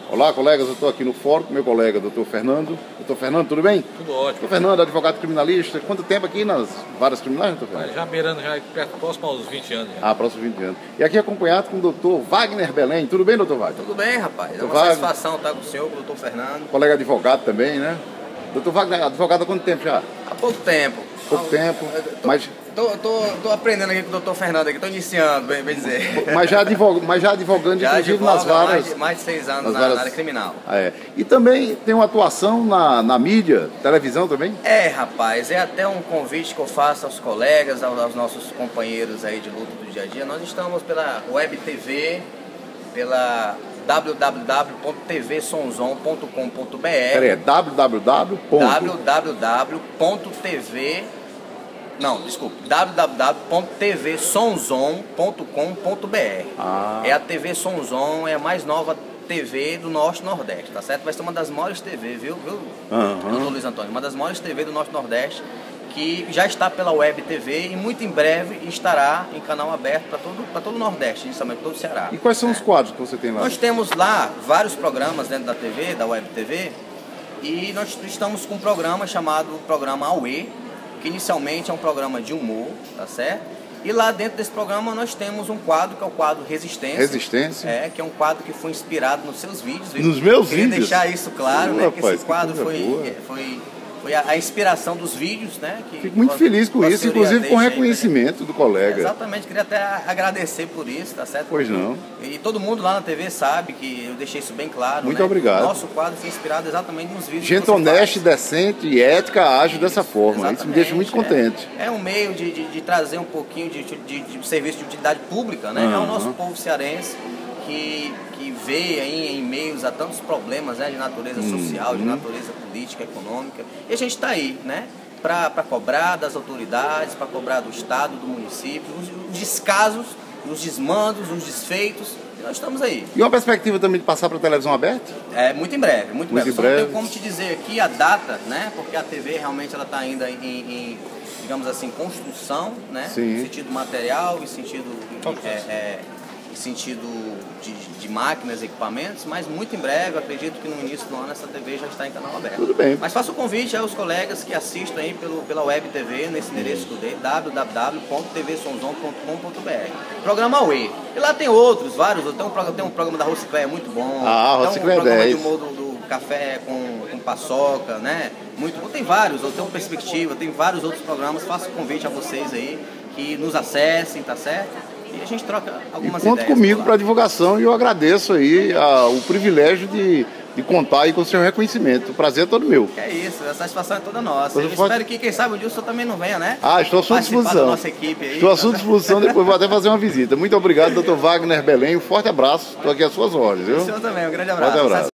Olá, colegas, eu estou aqui no fórum com meu colega, doutor Fernando. Doutor Fernando, tudo bem? Tudo ótimo. Doutor Fernando, advogado criminalista. Quanto tempo aqui nas várias criminais, doutor Fernando? Já beirando, já próximo aos 20 anos. Ah, próximo 20 anos. E aqui acompanhado com o doutor Wagner Belém. Tudo bem, doutor Wagner? Tudo bem, rapaz. É uma Wagner, satisfação estar com o senhor, com o doutor Fernando. colega advogado também, né? Doutor Wagner, advogado há quanto tempo já? Há pouco tempo. Pouco tempo, mas... Tô aprendendo aqui com o doutor Fernando, aqui, tô iniciando, bem dizer. Mas já advogando, Já inclusive nas várias... mais de 6 anos nas várias... na área criminal. Ah, é. E também tem uma atuação na mídia, televisão também? É, rapaz, é até um convite que eu faço aos colegas, aos nossos companheiros aí de luta do dia a dia. Nós estamos pela Web TV, pela www.tvsonzon.com.br. Peraí, é www.tvsonzon.com.br. É a TV Sonzon, é a mais nova TV do Norte Nordeste, tá certo? Vai ser uma das maiores TV, viu? Doutor Luiz Antônio, uma das maiores TV do Norte Nordeste, que já está pela Web TV e muito em breve estará em canal aberto para todo o Nordeste, principalmente todo o Ceará. E quais são os quadros que você tem lá? Nós temos lá vários programas dentro da TV, da Web TV, e nós estamos com um programa chamado Programa Auê, que inicialmente é um programa de humor, tá certo? E lá dentro desse programa nós temos um quadro que é o quadro Resistência. Resistência? É, que é um quadro que foi inspirado nos seus vídeos. Viu? Nos meus Queria vídeos? deixar isso claro, né? Rapaz, que esse quadro foi foi a inspiração dos vídeos, né? Que fico muito feliz com isso, inclusive com reconhecimento do colega. Exatamente, queria até agradecer por isso, tá certo? Pois não. E todo mundo lá na TV sabe que eu deixei isso bem claro. Muito né? obrigado. Nosso quadro foi inspirado exatamente nos vídeos. Gente honesta, decente e ética age dessa forma. Exatamente, Isso me deixa muito contente. É um meio de trazer um pouquinho de serviço de utilidade pública, né? É o nosso povo cearense que vê aí em meios a tantos problemas, né, de natureza social, de natureza política, econômica. E a gente está aí, né, para cobrar das autoridades, para cobrar do Estado, do município, os descasos, os desmandos, os desfeitos. E nós estamos aí. E uma perspectiva também de passar para a televisão aberta? É, muito em breve, muito breve. Só não breve. tenho como te dizer aqui a data, né, porque a TV realmente ela está ainda em, digamos assim, construção, né, Sim. em sentido material, em sentido... em sentido de máquinas, equipamentos, mas muito em breve, acredito que no início do ano essa TV já está em canal aberto. Tudo bem. Mas faço o convite aos colegas que assistam aí pela Web TV, nesse endereço que eu dei, www.tvsonzon.com.br. Programa Auê. E lá tem outros, vários. Tem um programa da Rocicléia muito bom. Ah, Rocicléia tem um programa 10. de humor do café com paçoca, né? Muito bom. Tem vários, eu tenho Perspectiva, tem vários outros programas. Faço o convite a vocês aí que nos acessem, tá certo? E a gente troca algumas ideias. Conta comigo para a divulgação e eu agradeço aí o privilégio de contar aí com o seu reconhecimento. O prazer é todo meu. É isso, a satisfação é toda nossa. Eu espero que, quem sabe, o dia o senhor também não venha, né? Ah, estou à sua disposição. Da nossa equipe aí. Estou à sua disposição, depois vou até fazer uma visita. Muito obrigado, doutor Wagner Belém. Um forte abraço. Estou aqui às suas ordens, viu? O senhor também, um grande abraço. Forte abraço.